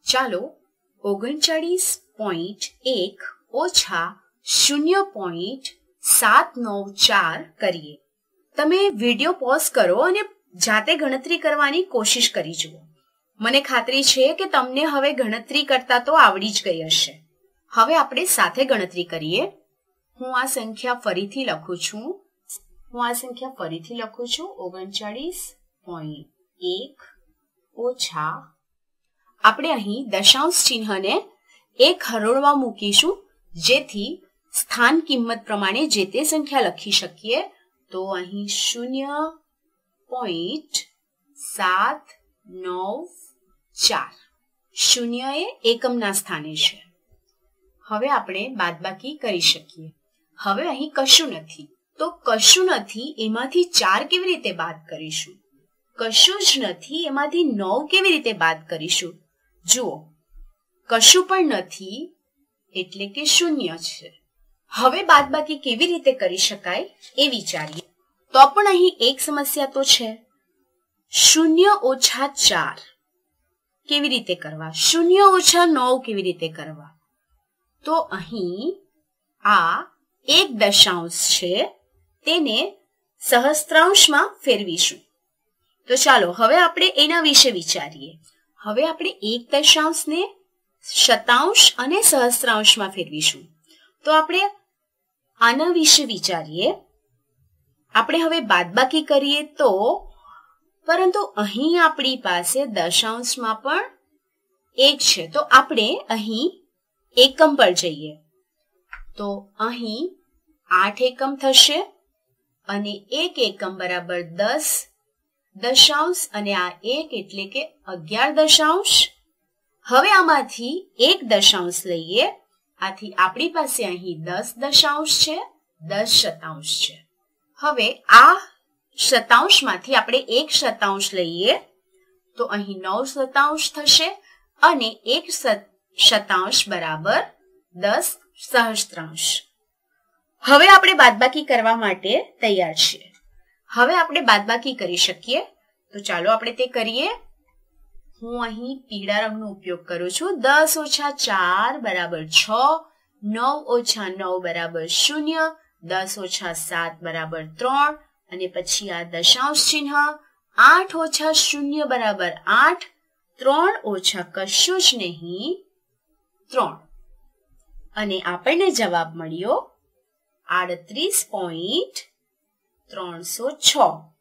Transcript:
ચાલો 39.1 ઓછા 0.794 કરીએ. તમે વિડીયો પોઝ કરો અને જાતે ગણતરી કરવાની કોશિશ કરી જુઓ. મને ખાતરી છે કે તમને હવે ગણતરી કરતા તો આવડી જ ગઈ હશે. હવે આપણે સાથે ગણતરી કરીએ. હું આ સંખ્યા ફરીથી લખું છું. 39.1 ઓછા આપણે અહીં દશાંશ ચિહ્નને એક હરોળમાં મૂકીશું, જેથી સ્થાન કિંમત પ્રમાણે જે તે સંખ્યા લખી શકીએ. તો અહીં 0.794. 0 એ એકમના સ્થાને છે. હવે આપણે બાદબાકી કરી શકીએ. હવે અહીં કશું નથી, તો કશું નથી એમાંથી 4 કેવી રીતે બાદ કરીશું? કશું જ નથી એમાંથી 9 કેવી રીતે બાદ કરીશું? જુઓ, કશું પણ નથી એટલે કે 0 છે. હવે બાદબાકી કેવી રીતે કરી શકાય એ વિચારીએ. તો પણ અહીં એક સમસ્યા તો છે. 0 ઓછા 4 કેવી રીતે કરવા? 0 ઓછા 9 કેવી રીતે કરવા? તો અહીં આ એક દશાંશ છે, તેને સહસ્ત્રાંશમાં ફેરવીશું. તો ચાલો હવે આપણે એના વિશે વિચારીએ. હવે આપણે એક દશાંશને શતાંશ અને સહસ્ત્રાંશમાં ફેરવીશું. તો આપણે આના વિશે વિચારીએ. આપણે હવે બાદબાકી કરીએ તો, પરંતુ અહીં આપણી પાસે દશાંશમાં પણ 1 છે. તો આપણે અહીં એકમ પર જઈએ. તો અહીં 8 એકમ થશે અને 1 એકમ બરાબર 10 દશાંશ અને આ 1 એટલે કે 11 દશાંશ. હવે આમાંથી એક દશાંશ લઈએ. આથી આપણી પાસે અહીં 10 દશાંશ છે, 10 શતાંશ છે. હવે આ શતાંશમાંથી આપણે એક શતાંશ લઈએ તો અહીં 9 શતાંશ થશે અને 1 શતાંશ બરાબર 10 સહસ્ત્રાંશ. હવે આપણે બાદબાકી કરવા માટે તૈયાર છીએ. હવે આપણે બાદબાકી કરી શકીએ. તો ચાલો આપણે તે કરીએ. હું અહીં પીળા રંગનો ઉપયોગ કરું છું. 10 ઓછા 4 બરાબર 6, 9 ઓછા 9 બરાબર 0, 10 ઓછા 7 બરાબર 3 અને પછી આ દશાંશ ચિહ્ન. 8 ઓછા 0 બરાબર 8, 3 ઓછા કશું જ નહીં 3 અને આપણને જવાબ મળ્યો 38.306.